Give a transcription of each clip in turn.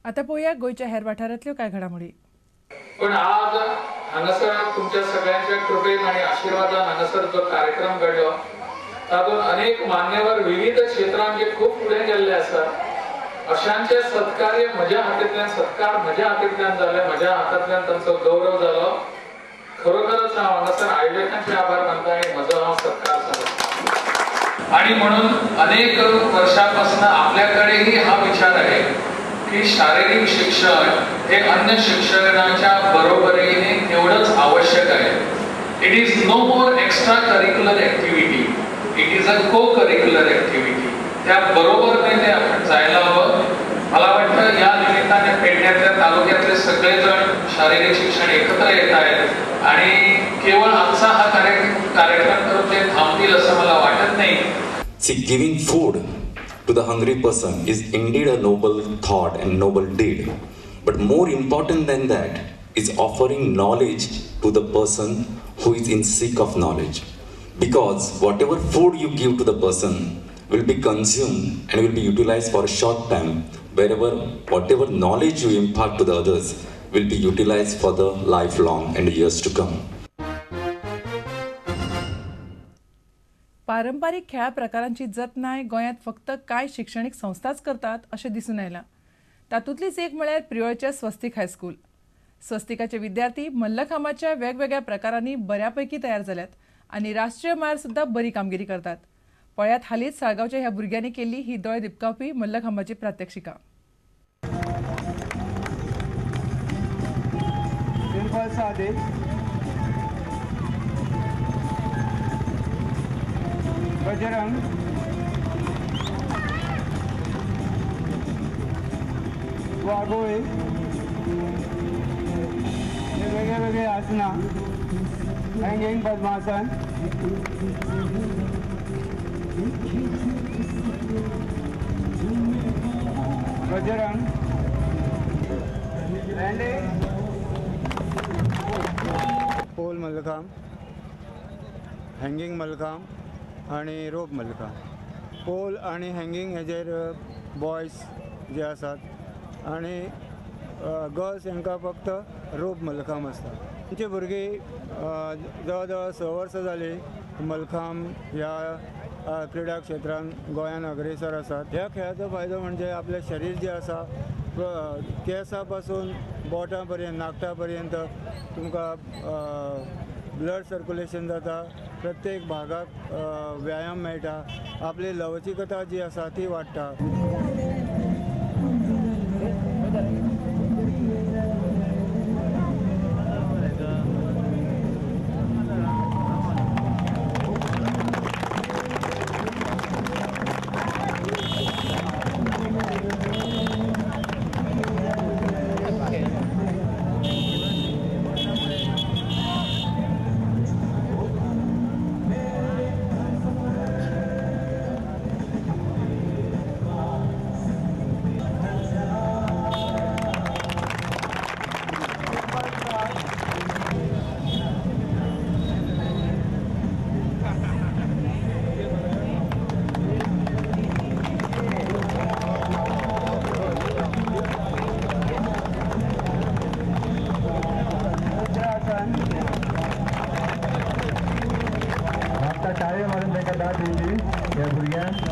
आता पळोवया गोंयच्या हेर वाठारांतल्यो कांय घडामोडी. पण आज हांगासर तुमच्या सगळ्यांच्या कृपेन आणि आशीर्वादान हांगासर जो कार्यक्रम घडलो तातूंत अनेक मान्यवर विविध क्षेत्रांत जे खूब फुडें गेल्ले आसात अशांचे सत्कार्य म्हज्या हातींतल्यान जाले, म्हज्या हातांतल्यान तांचो गौरव जालो. खरोखरच हांव हांगासर आयोजकांचे आभार मानता आनी म्हजो हांव सत्कार सांगता. आणि म्हणून अनेक वर्षांपासून आपल्याकडेही हा विचार आहे की शारीरिक शिक्षण हे अन्य शिक्षणाच्या बरोबरीने तेवढंच आवश्यक आहे. It is no more extra curricular activity, it is a co curricular activity. त्या बरोबरने ते आपण जायला हवं. मला वाटतं या निमित्ताने पेडण्यातल्या तालुक्यातले सगळेजण शारीरिक शिक्षण एकत्र येत आहेत आणि केवळ आजचा हा कार्यक्रम करून ते थांबतील असं मला वाटत नाही. Giving food to the hungry person is indeed a noble thought and noble deed, but more important than that is offering knowledge to the person who is in seek of knowledge, because whatever food you give to the person will be consumed and will be utilized for a short time, wherever whatever knowledge you impart to the others will be utilized for the lifelong and years to come. पारंपारीक खेळा प्रकारांची जतनाय गोंयांत फक्त कांय शिक्षणीक संस्थाच करतात अशें दिसून आयलां. तातूंतलीच एक म्हळ्यार प्रियोळच्या स्वस्तिक हायस्कूल. स्वस्तिकाचे विद्यार्थी मल्लखांबाच्या वेगवेगळ्या प्रकारांनी बऱ्यापैकी तयार जाल्यात आनी राष्ट्रीय मळार सुद्धा बरी कामगिरी करतात. पळयात हालींच साळगांवच्या ह्या भुरग्यांनी केल्ली ही दोळे दिपकावपी मल्लखांबाची प्रात्यक्षिका. बजरंग, वाघोळे हे वेगळे आसना, hanging padmasan, Bajrang, landing, pole mallakhamb, hanging mallakhamb आणि रोप मल्लखांब. पोल आणि हँगिंग हेजेर बॉयज जे आसात आणि गर्ल्स हांकां फक्त रोप मल्लखांब आसता. तांचे भुरगीं जवळ जवळ 6 वर्सां जाली मल्लखांब ह्या क्रिडा क्षेत्रांत गोंयान अग्रेसर आसात. ह्या खेळाचो फायदो म्हणजे आपलें शरीर जें आसा केंसा पासून बोटां पर्यंत नाकटां पर्यंत तुमकां ब्लड सर्क्युलेशन जाता, प्रत्येक भागाक व्यायाम मेळटा, आपली लवचिकता जी आसा ती वाडटा. टाळे मारून ताका दाद दिली ह्या भुरग्यांक.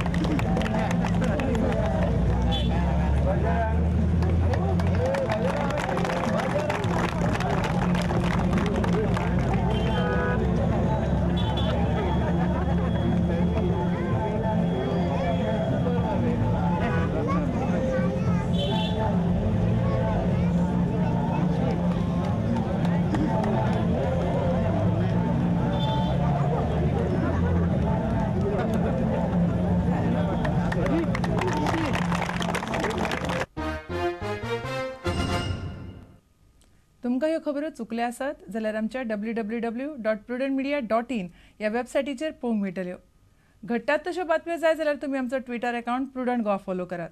तुमकां ह्यो खबरो चुकल्या आसात जाल्यार आमच्या www.prudentmedia.in ह्या वेबसायटीचेर पळोवंक मेळटल्यो. घडटात तश्यो बातम्यो जाय जाल्यार तुमी आमचो Twitter account Prudent Goa follow करात.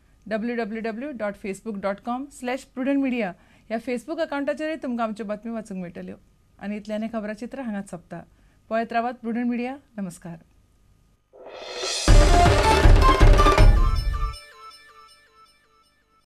www.facebook.com/prudentmedia ह्या फेसबूक अकाउंटाचेरय तुमकां आमच्यो बातम्यो वाचूंक मेळटल्यो. आनी इतल्यान खबराचित्र हांगाच सोंपता. पळयत रावात प्रुडंट मिडिया. नमस्कार.